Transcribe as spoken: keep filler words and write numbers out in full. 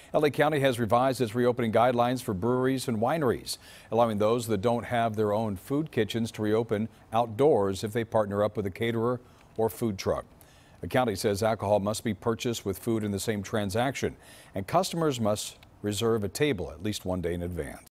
L A County has revised its reopening guidelines for breweries and wineries, allowing those that don't have their own food kitchens to reopen outdoors if they partner up with a caterer or food truck. The county says alcohol must be purchased with food in the same transaction, and customers must reserve a table at least one day in advance.